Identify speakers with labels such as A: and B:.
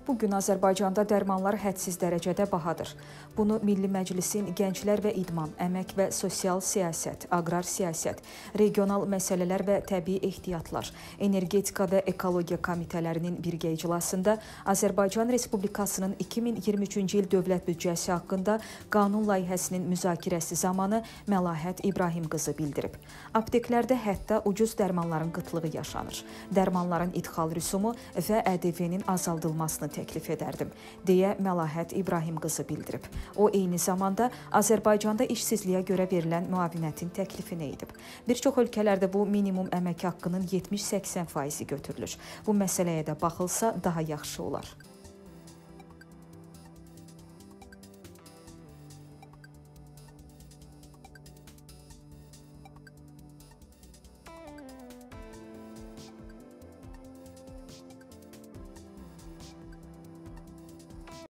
A: Bugün Azərbaycanda dərmanlar hədsiz dərəcədə bahadır. Bunu Milli Məclisin Gənclər və İdman, Əmək və Sosial Siyasət, Aqrar Siyasət, Regional Məsələlər və Təbii Ehtiyatlar, Energetika və Ekologiya Komitələrinin birgə iclasında Azərbaycan Respublikasının 2023-cü il dövlət büdcəsi haqqında qanun layihəsinin müzakirəsi zamanı Məlahət İbrahim qızı bildirib. Apteklərdə hətta ucuz dərmanların qıtlığı yaşanır. Dərmanların idxal rüsumu və ƏDV-nin azaldılmasını təklif edərdim, deyə Məlahət İbrahim qızı bildirib. O, eyni zamanda Azərbaycanda işsizliyə görə verilən müavinətin təklifini edib. Bir çox ölkələrdə bu minimum əmək haqqının 70-80% götürülür. Bu məsələyə də baxılsa daha yaxşı olar.